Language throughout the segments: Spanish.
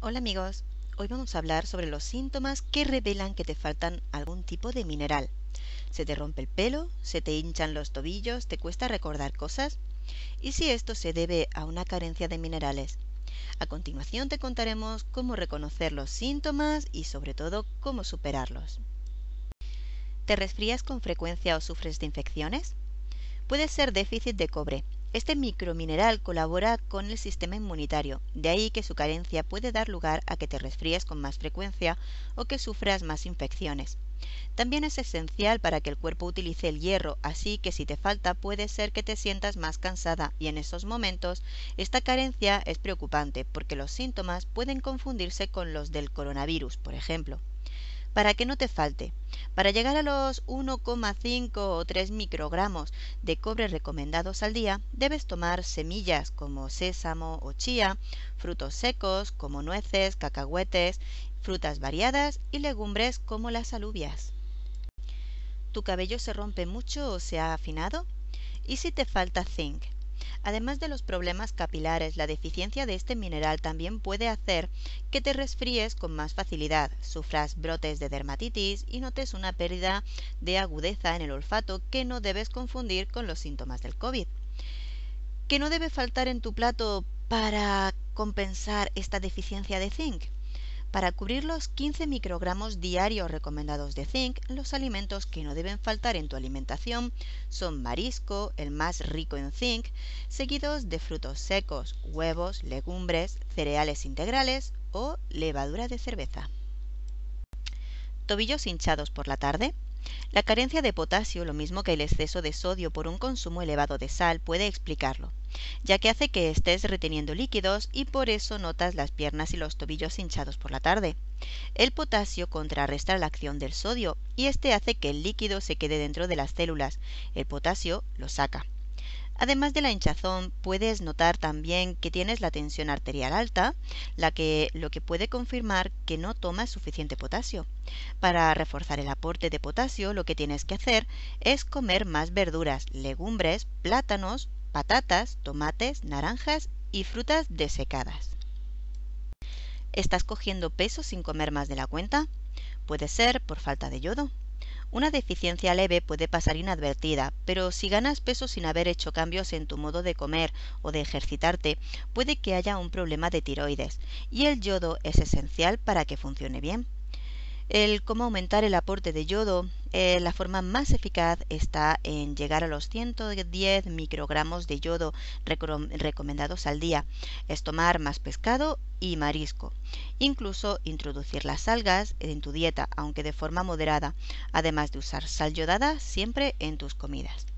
Hola amigos, hoy vamos a hablar sobre los síntomas que revelan que te faltan algún tipo de mineral. ¿Se te rompe el pelo? ¿Se te hinchan los tobillos? ¿Te cuesta recordar cosas? ¿Y si esto se debe a una carencia de minerales? A continuación te contaremos cómo reconocer los síntomas y sobre todo cómo superarlos. ¿Te resfrías con frecuencia o sufres de infecciones? Puede ser déficit de cobre. Este micromineral colabora con el sistema inmunitario, de ahí que su carencia puede dar lugar a que te resfríes con más frecuencia o que sufras más infecciones. También es esencial para que el cuerpo utilice el hierro, así que si te falta puede ser que te sientas más cansada y en esos momentos esta carencia es preocupante porque los síntomas pueden confundirse con los del coronavirus, por ejemplo. Para que no te falte. Para llegar a los 1,5 o 3 microgramos de cobre recomendados al día, debes tomar semillas como sésamo o chía, frutos secos como nueces, cacahuetes, frutas variadas y legumbres como las alubias. ¿Tu cabello se rompe mucho o se ha afinado? ¿Y si te falta zinc? Además de los problemas capilares, la deficiencia de este mineral también puede hacer que te resfríes con más facilidad, sufras brotes de dermatitis y notes una pérdida de agudeza en el olfato que no debes confundir con los síntomas del COVID. ¿Qué no debe faltar en tu plato para compensar esta deficiencia de zinc? Para cubrir los 15 microgramos diarios recomendados de zinc, los alimentos que no deben faltar en tu alimentación son marisco, el más rico en zinc, seguidos de frutos secos, huevos, legumbres, cereales integrales o levadura de cerveza. ¿Tobillos hinchados por la tarde? La carencia de potasio, lo mismo que el exceso de sodio por un consumo elevado de sal, puede explicarlo, ya que hace que estés reteniendo líquidos y por eso notas las piernas y los tobillos hinchados por la tarde. El potasio contrarresta la acción del sodio y este hace que el líquido se quede dentro de las células. El potasio lo saca. Además de la hinchazón, puedes notar también que tienes la tensión arterial alta, lo que puede confirmar que no tomas suficiente potasio. Para reforzar el aporte de potasio, lo que tienes que hacer es comer más verduras, legumbres, plátanos, patatas, tomates, naranjas y frutas desecadas. ¿Estás cogiendo peso sin comer más de la cuenta? Puede ser por falta de yodo. Una deficiencia leve puede pasar inadvertida, pero si ganas peso sin haber hecho cambios en tu modo de comer o de ejercitarte, puede que haya un problema de tiroides, y el yodo es esencial para que funcione bien. Cómo aumentar el aporte de yodo, la forma más eficaz está en llegar a los 110 microgramos de yodo recomendados al día. Es tomar más pescado y marisco. Incluso introducir las algas en tu dieta, aunque de forma moderada, además de usar sal yodada siempre en tus comidas.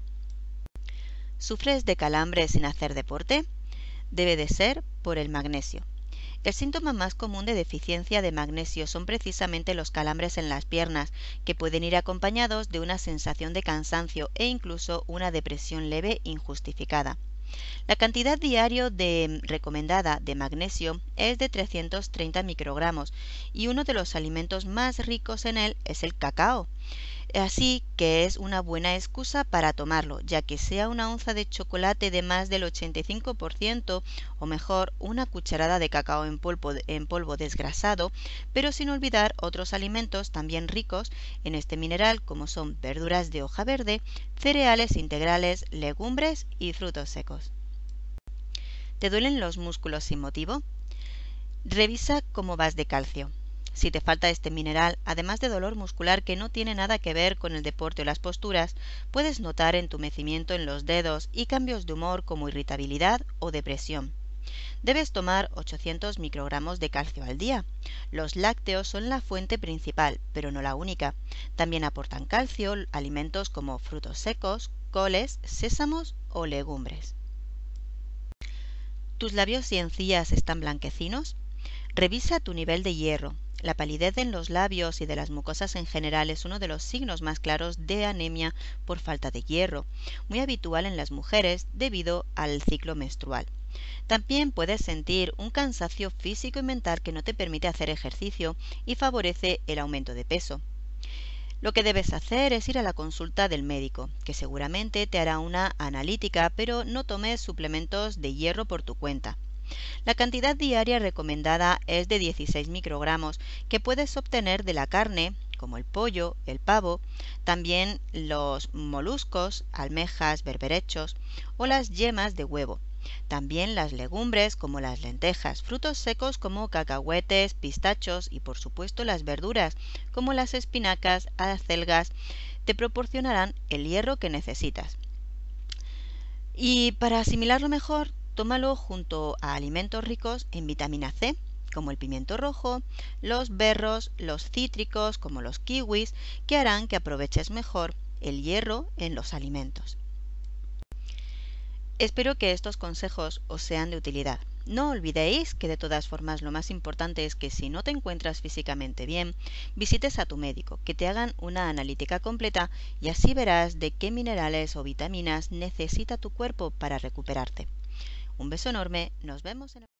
¿Sufres de calambres sin hacer deporte? Debe de ser por el magnesio. El síntoma más común de deficiencia de magnesio son precisamente los calambres en las piernas, que pueden ir acompañados de una sensación de cansancio e incluso una depresión leve injustificada. La cantidad diaria recomendada de magnesio es de 330 microgramos y uno de los alimentos más ricos en él es el cacao. Así que es una buena excusa para tomarlo, ya que sea una onza de chocolate de más del 85% o mejor una cucharada de cacao en polvo desgrasado, pero sin olvidar otros alimentos también ricos en este mineral como son verduras de hoja verde, cereales integrales, legumbres y frutos secos. ¿Te duelen los músculos sin motivo? Revisa cómo vas de calcio. Si te falta este mineral, además de dolor muscular que no tiene nada que ver con el deporte o las posturas, puedes notar entumecimiento en los dedos y cambios de humor como irritabilidad o depresión. Debes tomar 800 microgramos de calcio al día. Los lácteos son la fuente principal, pero no la única. También aportan calcio alimentos como frutos secos, coles, sésamos o legumbres. ¿Tus labios y encías están blanquecinos? Revisa tu nivel de hierro. La palidez en los labios y de las mucosas en general es uno de los signos más claros de anemia por falta de hierro, muy habitual en las mujeres debido al ciclo menstrual. También puedes sentir un cansancio físico y mental que no te permite hacer ejercicio y favorece el aumento de peso. Lo que debes hacer es ir a la consulta del médico, que seguramente te hará una analítica, pero no tomes suplementos de hierro por tu cuenta. La cantidad diaria recomendada es de 16 microgramos que puedes obtener de la carne, como el pollo, el pavo, también los moluscos, almejas, berberechos o las yemas de huevo. También las legumbres como las lentejas, frutos secos como cacahuetes, pistachos y por supuesto las verduras como las espinacas, acelgas, te proporcionarán el hierro que necesitas. Y para asimilarlo mejor, tómalo junto a alimentos ricos en vitamina C, como el pimiento rojo, los berros, los cítricos, como los kiwis, que harán que aproveches mejor el hierro en los alimentos. Espero que estos consejos os sean de utilidad. No olvidéis que de todas formas lo más importante es que si no te encuentras físicamente bien, visites a tu médico, que te hagan una analítica completa y así verás de qué minerales o vitaminas necesita tu cuerpo para recuperarte. Un beso enorme, nos vemos en el